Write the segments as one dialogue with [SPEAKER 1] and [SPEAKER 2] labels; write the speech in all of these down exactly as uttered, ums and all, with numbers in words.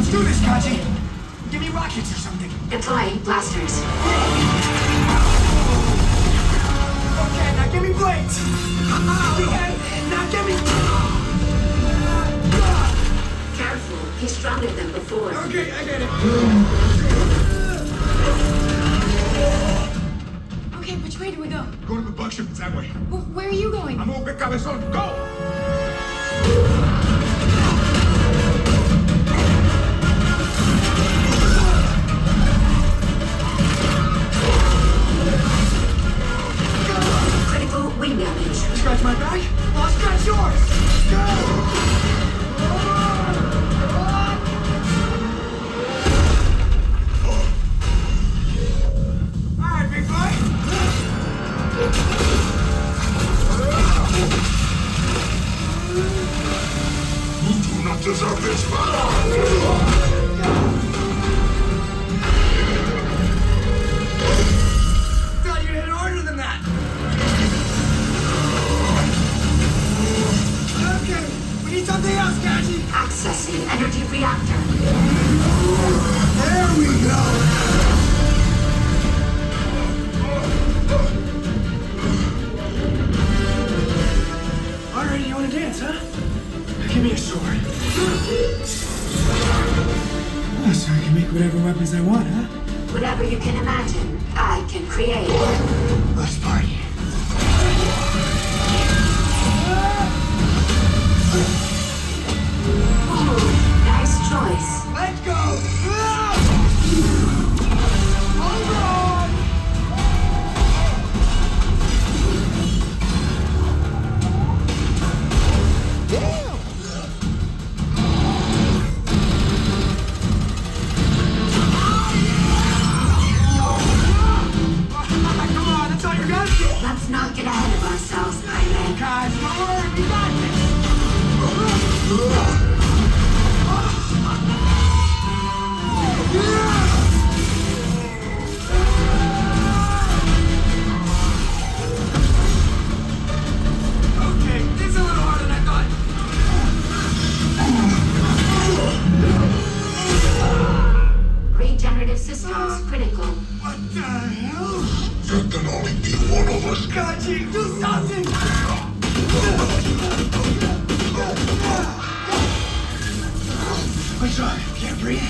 [SPEAKER 1] Let's do this, Kachi. Give me rockets or something.
[SPEAKER 2] Deploying blasters.
[SPEAKER 1] Okay, now give me blades. Okay, now give me...
[SPEAKER 2] Careful, he's stronger than before.
[SPEAKER 1] Okay, I get it.
[SPEAKER 3] Okay, which way do we go?
[SPEAKER 4] Go to the bug ship, it's that way.
[SPEAKER 3] Well, where are you going?
[SPEAKER 4] I'm gonna get Cabezon. Go!
[SPEAKER 2] Critical wing damage.
[SPEAKER 1] Scratch my back, I'll scratch yours. Go! All right, big boy.
[SPEAKER 4] You do not deserve this battle!
[SPEAKER 1] Thought you'd hit harder than that. Okay, we need something else, Kachi.
[SPEAKER 2] Accessing energy reactor.
[SPEAKER 1] There we go. Alright, you want to dance, huh? Give me a sword. Oh, so I can make whatever weapons I want, huh?
[SPEAKER 2] Whatever you can imagine, I can create.
[SPEAKER 1] Let's party.
[SPEAKER 2] Ooh, nice choice.
[SPEAKER 1] Let's go! Hold on! Damn! Come on, that's all you got?
[SPEAKER 2] Let's not get ahead of ourselves, pilot.
[SPEAKER 1] Guys, don't worry, we got this! Okay, this is a little harder than I thought.
[SPEAKER 2] Regenerative systems critical.
[SPEAKER 1] What the hell?
[SPEAKER 4] There can only be one of us.
[SPEAKER 1] Kachi, do something! What's wrong? Can't breathe?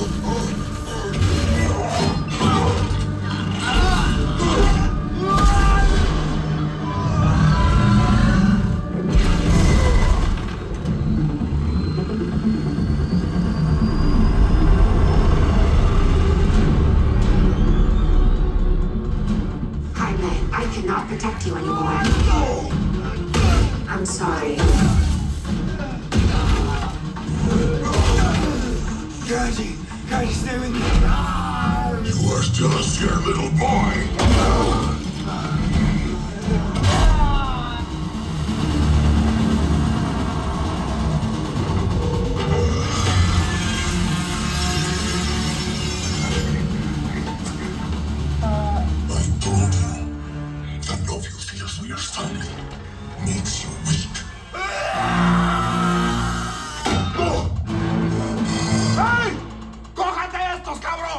[SPEAKER 2] Pilot, I cannot protect you anymore. I'm sorry.
[SPEAKER 1] Kachi, Kachi, stay with me.
[SPEAKER 4] You are still a scared little boy. I told you that love you feels for your family makes you weak. ¡Hey! ¡Cójate estos, cabrón!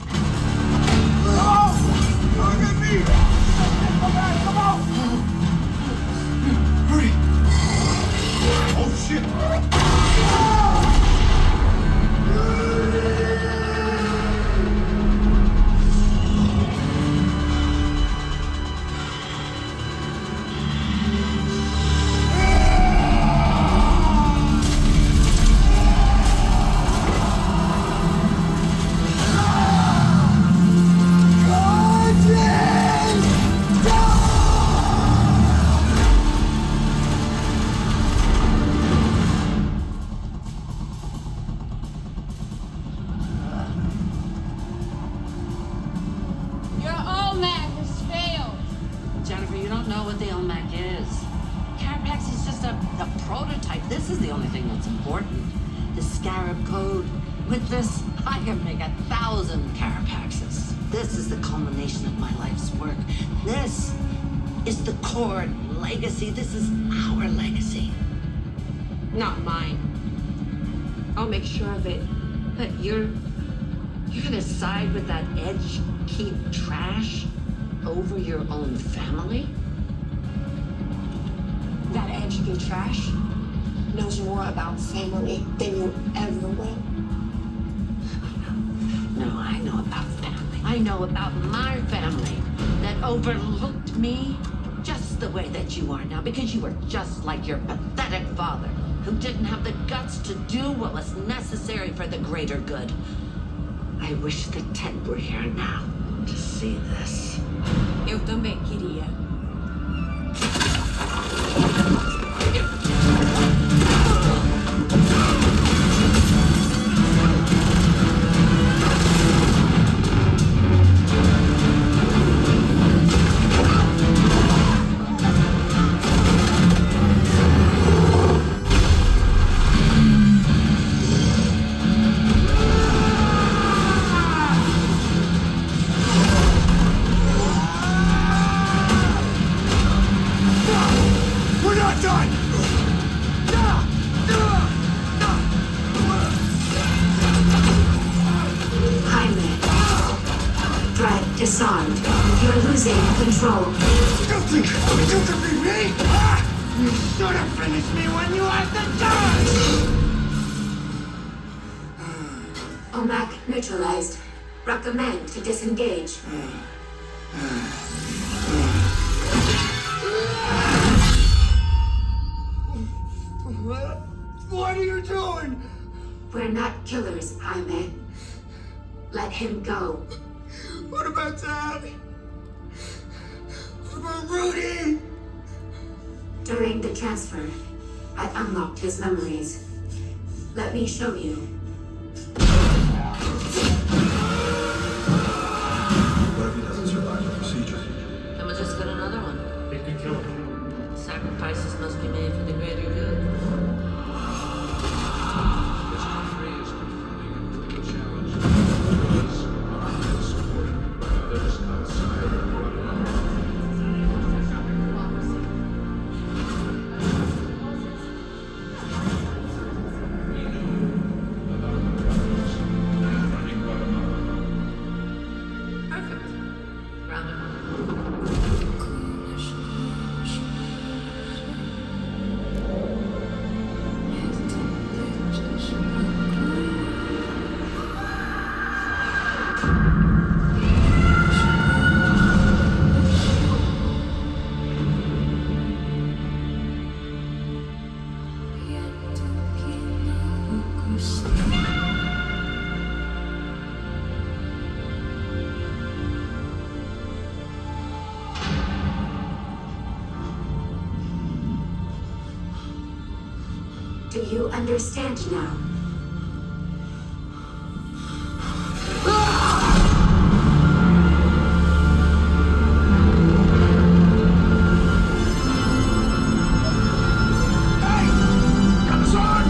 [SPEAKER 4] ¡No! ¡Look at me! Come on!
[SPEAKER 1] Hurry!
[SPEAKER 4] Oh, shit!
[SPEAKER 3] Your Olmec has failed.
[SPEAKER 5] Jennifer, you don't know what the Olmec is. Carapax is just a, a prototype. This is the only thing that's important. The Scarab Code. With this, I can make a thousand Carapaxes. This is the culmination of my life's work. This is the core legacy. This is our legacy.
[SPEAKER 3] Not mine. I'll make sure of it.
[SPEAKER 5] But you're... You're gonna side with that edge-keep trash over your own family?
[SPEAKER 2] That edgy trash knows more about family than you ever will.
[SPEAKER 5] No, I know about family. I know about my family that overlooked me just the way that you are now, because you were just like your pathetic father, who didn't have the guts to do what was necessary for the greater good. I wish that Ted were here now to see this.
[SPEAKER 3] Eu também queria.
[SPEAKER 1] We're not done!
[SPEAKER 2] Jaime. Threat disarmed. You're losing control.
[SPEAKER 1] You think you can be me? Ah! You should have finished me when you had the chance!
[SPEAKER 2] OMAC neutralized. Recommend to disengage.
[SPEAKER 1] What are you doing?
[SPEAKER 2] We're not killers, Jaime. Let him go.
[SPEAKER 1] What about Dad? What about Rudy?
[SPEAKER 2] During the transfer, I unlocked his memories. Let me show you.
[SPEAKER 6] What if he doesn't survive the procedure?
[SPEAKER 5] Then we'll just get another one.
[SPEAKER 6] It could kill him.
[SPEAKER 5] Sacrifices must be made for the greater good.
[SPEAKER 7] This country is confronting a brutal challenge because not been supported by others outside of Guatemala. We knew about the problems confronting Guatemala.
[SPEAKER 5] Perfect. Round and one.
[SPEAKER 2] Do you understand now?
[SPEAKER 1] Got this on!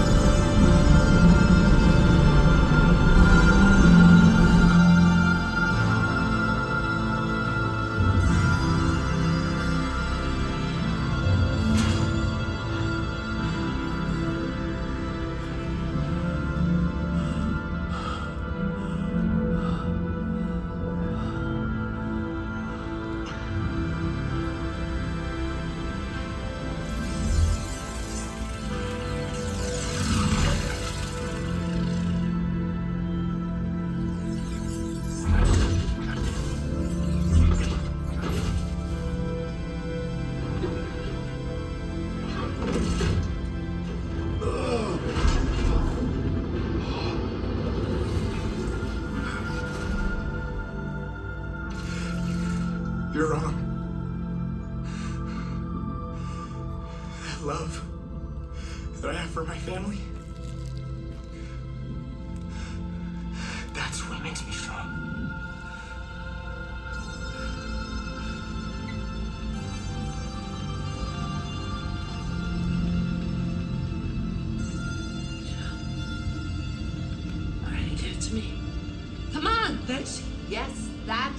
[SPEAKER 1] You're wrong. That love that I have for my family, that's what makes me strong.
[SPEAKER 5] All right, give it to me. Come on, this. Yes, that.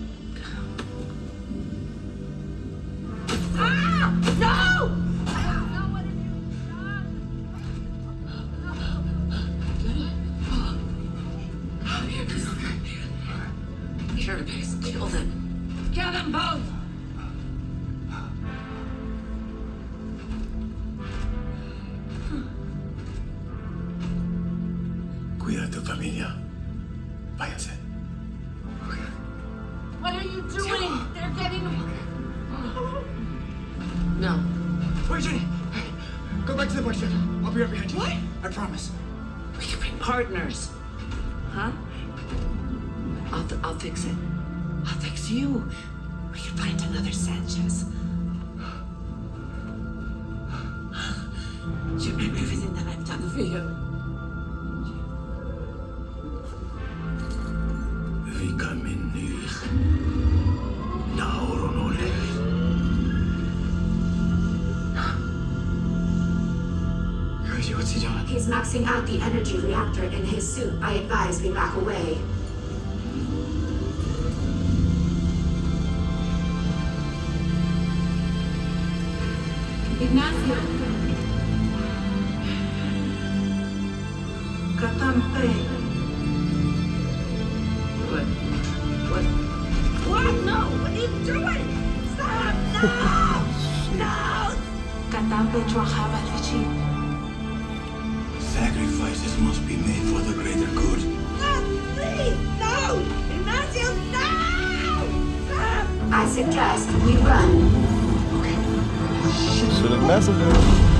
[SPEAKER 5] Ah! No! No, what have you done?
[SPEAKER 4] Cuida de tu familia. Váyanse.
[SPEAKER 5] What are you doing? They're getting... No.
[SPEAKER 1] Wait, Jenny! Go back to the bike shed. I'll be right behind you.
[SPEAKER 5] What?
[SPEAKER 1] I promise.
[SPEAKER 5] We could be partners. Huh? I'll, I'll fix it. I'll fix you. We could find another Sanchez. You remember everything that I've done for you?
[SPEAKER 4] Vika minni. Nauron ole.
[SPEAKER 1] Crazy, what's he doing?
[SPEAKER 2] He's maxing out the energy reactor in his suit. I advise we back away.
[SPEAKER 3] Ignacio. Catampe.
[SPEAKER 5] What? What? What? No! What are you doing? Stop! No! No!
[SPEAKER 3] Catampe trabajaba allí.
[SPEAKER 4] Sacrifices must be made for the greater good.
[SPEAKER 5] No! Please! No! Ignacio, no! Stop!
[SPEAKER 2] I suggest we run.
[SPEAKER 8] Shouldn't mess with her.